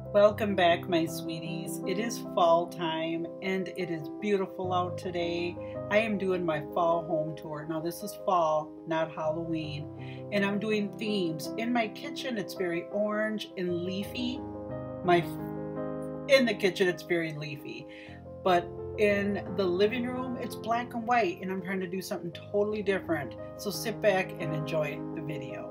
Welcome back, my sweeties. It is fall time and it is beautiful out today. I am doing my fall home tour. Now, this is fall, not Halloween, and I'm doing themes. In my kitchen, it's very orange and leafy. My in the kitchen, it's very leafy, but in the living room, it's black and white, and I'm trying to do something totally different. So sit back and enjoy the video.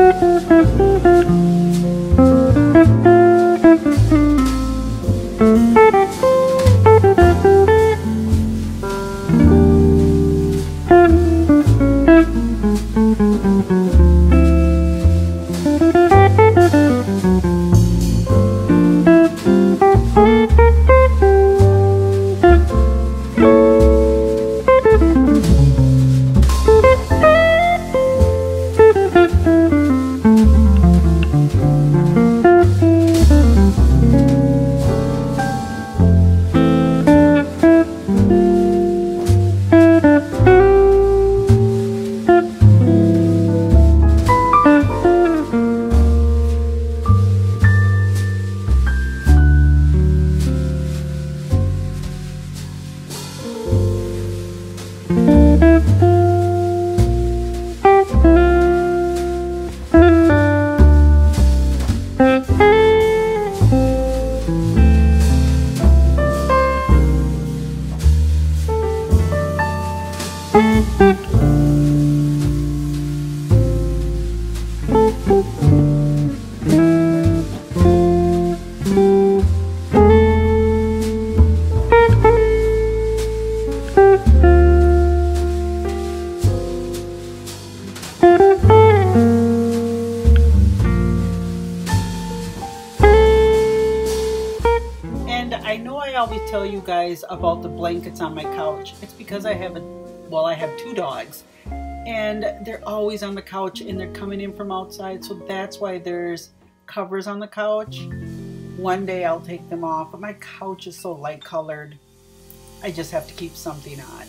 And I know I always tell you guys about the blankets on my couch. It's because I have I have 2 dogs, and they're always on the couch and they're coming in from outside, so that's why there's covers on the couch. One day I'll take them off, but my couch is so light colored. I just have to keep something on.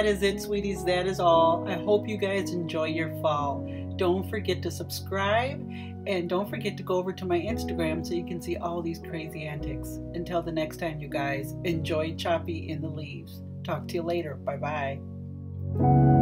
that is it, sweeties. That is all. I hope you guys enjoy your fall. Don't forget to subscribe, and don't forget to go over to my Instagram so you can see all these crazy antics. Until the next time, you guys, enjoy Choppy in the Leaves. Talk to you later. Bye-bye.